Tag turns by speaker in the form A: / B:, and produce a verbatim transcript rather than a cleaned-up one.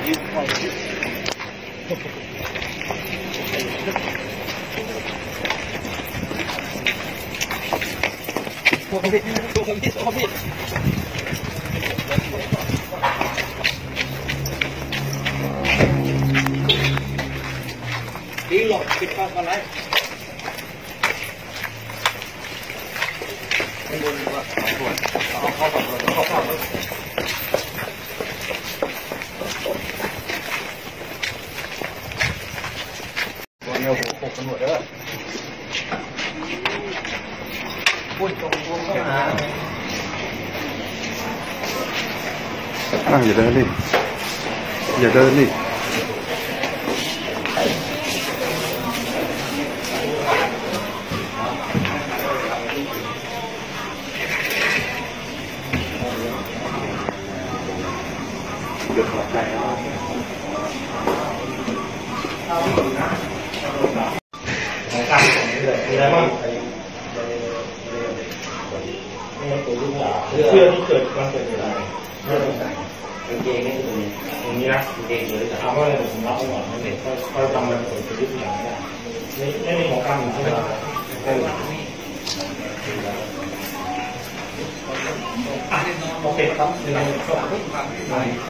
A: พวกพี่พวกพี่พวกพี่ดีหลบปิดปากอะไรข้างบนว่าตรวจเอาเข้ากับเราเข้าเข้าตัวเนี้ยหัวโขกตำรวจเด้อพูดตรงๆเข้ามา
B: อ่ะอย่าเดินดิอย่าเดินดิเดือดร้อนใจของการส่งนี้เลยมีอะไรบ้างเพื่อที่เกิดความเกิดอะไรเรื่องต่างๆกางเกงนี่ตรงนี้ตรงนี้นะกางเกงเลยแต่เอาว่าอะไรผมรับไว้ก่อนไม่เด็กก็ก็จำมันผลจะยึดอย่างนี้ไม่ไม่มีของกลางใช่ไหมครับโอเคครับ